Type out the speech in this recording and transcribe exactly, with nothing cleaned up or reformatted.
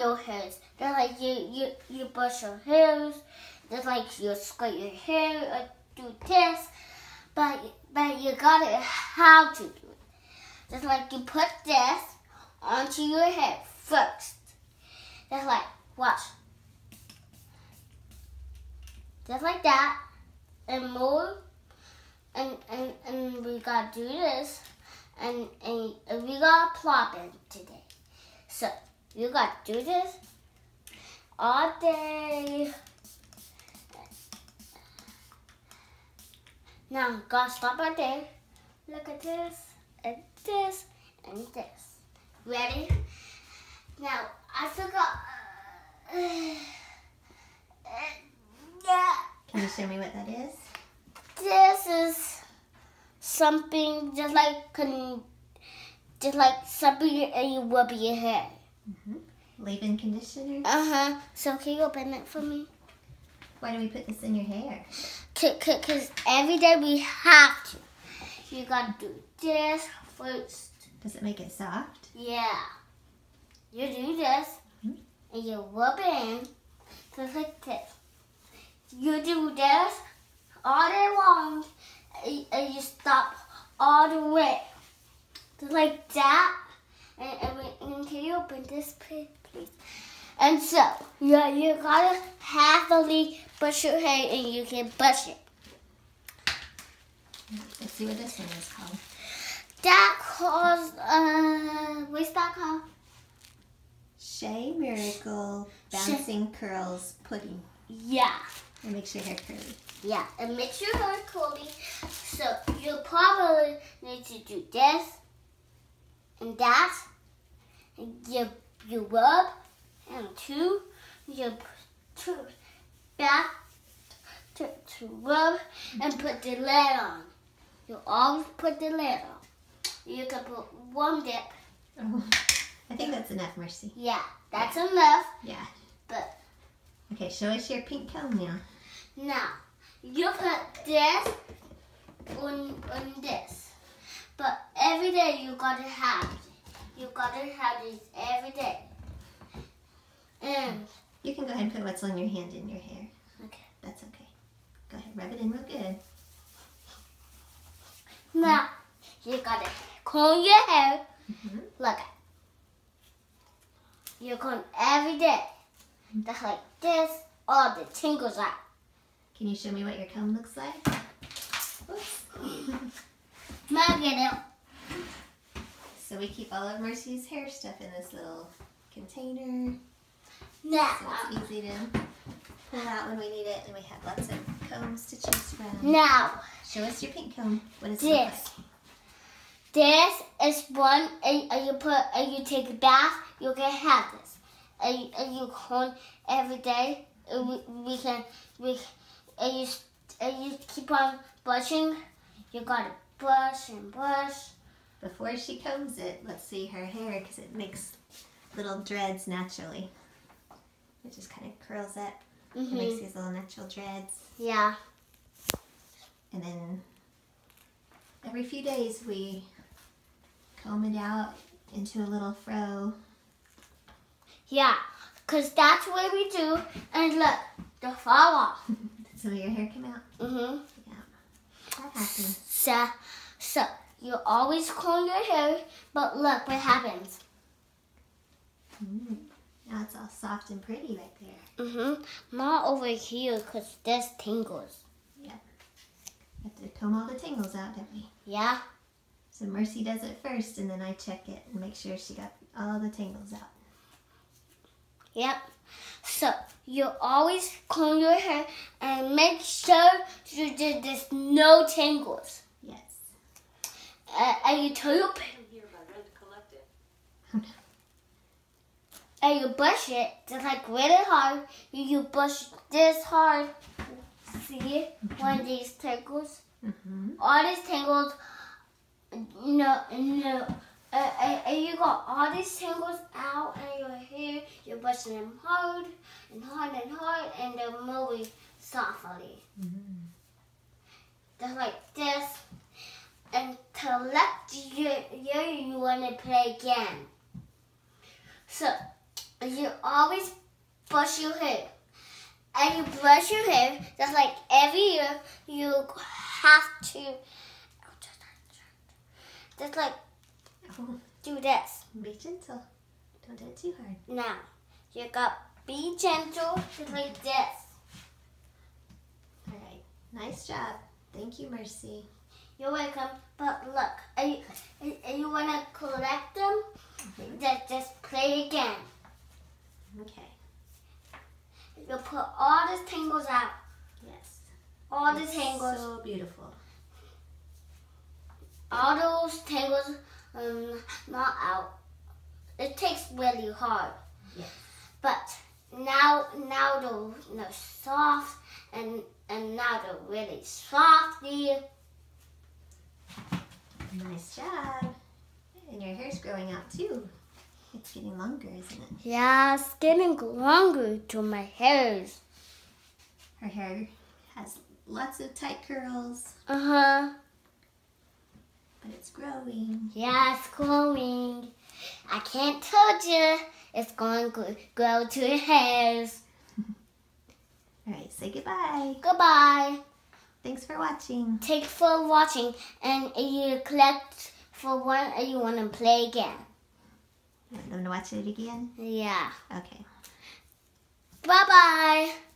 your hairs. Just like you, you, you brush your hairs. Just like you scrape your hair or do this. But, but you gotta how to do it. Just like you put this onto your head first. Just like, watch. Just like that. And move. And, and, and we gotta do this. And, and, and we got a problem today. So, you gotta do this all day. Now, gotta stop right there. Look at this, and this, and this. Ready? Now, I forgot. Uh, uh, yeah. Can you show me what that is? This is something just like can, just like something and you rub your hair. Mm-hmm. Leave-in conditioner? Uh huh. So can you open it for me? Why do we put this in your hair? Because every day we have to. You gotta do this first. Does it make it soft? Yeah. You do this, mm-hmm. and you rub it in, just like this. You do this all day long, and, and you stop all the way. Just like that. And, and, we, and can you open this, please? And so, yeah, you gotta happily brush your hair, and you can brush it. Let's see what this one is called. That calls, uh, what's that called? Shea Miracle Bouncing Shea. Curls Pudding. Yeah. It makes your hair curly. Yeah, it makes your hair curly. So you probably need to do this and that. And you you rub and two you two back to, to rub and put the lid on. You always put the lid on. You can put one dip. Oh, I think that's enough, Mercy. Yeah, that's yeah. enough. Yeah. But okay, show us your pink comb now. Now, you put this on, on this. But every day you gotta have it. You gotta have this every day. And you can go ahead and put what's on your hand in your hair. Okay. That's okay. Go ahead, rub it in real good. Now, you gotta comb your hair. Mm-hmm. Look. You comb every day. Just like this, all the tingles out. Can you show me what your comb looks like? Oops. Now get it. So we keep all of Mercy's hair stuff in this little container. Now. So it's easy to pull out when we need it, and we have lots of combs to choose from. Now. Show us your pink comb. What is this? It This is one, and, and you put, and you take a bath. You can have this, and, and you comb every day. And we, we can, we, and you, and you keep on brushing. You gotta brush and brush. Before she combs it, let's see her hair, because it makes little dreads naturally. It just kind of curls up. Mm-hmm. It makes these little natural dreads. Yeah. And then every few days we comb it out into a little fro. Yeah, because that's what we do. And look, the fall off. So your hair came out? Mm-hmm. Yeah. That happens. So, so you always comb your hair, but look what happens. Mm. Now it's all soft and pretty right there. Mm-hmm. Not over here, because this tingles. Yeah. We have to comb all the tangles out, don't we? Yeah. So Mercy does it first, and then I check it and make sure she got all the tangles out. Yep. So you always comb your hair and make sure you do there's no tangles. Yes. Uh, and you tell your parents. And you brush it just like really hard. You, you brush this hard. See mm-hmm. one of these tangles? Mm-hmm. All these tangles. No, no. Uh, and, and you got all these tangles out in your hair. You're brushing them hard and hard and hard, and they're moving softly. Mm-hmm. Just like this. And to let you, you, you want to play again. So, you always brush your hair. And you brush your hair just like every year you have to just like Oh, do this. be gentle. Don't do it too hard. Now you got be gentle just like this. All right. Nice job. Thank you, Mercy. You're welcome. But look, are you, are you want to collect them? Mhm. Just, just play again. Okay. You put all the tangles out. Yes. All the It's tangles. so beautiful. All those tangles um, not out. It takes really hard. Yes. But now, now they're, they're soft, and and now they're really softly. Nice job. And your hair's growing out too. It's getting longer, isn't it? Yeah, it's getting longer to my hairs. Her hair has lots of tight curls, Uh huh. but it's growing. Yeah, it's growing. I can't tell you. It's going to grow to your hairs. All right, say goodbye. Goodbye. Thanks for watching. Thanks for watching. And if you collect for one, and you want to play again. You want them to watch it again? Yeah. Okay. Bye bye.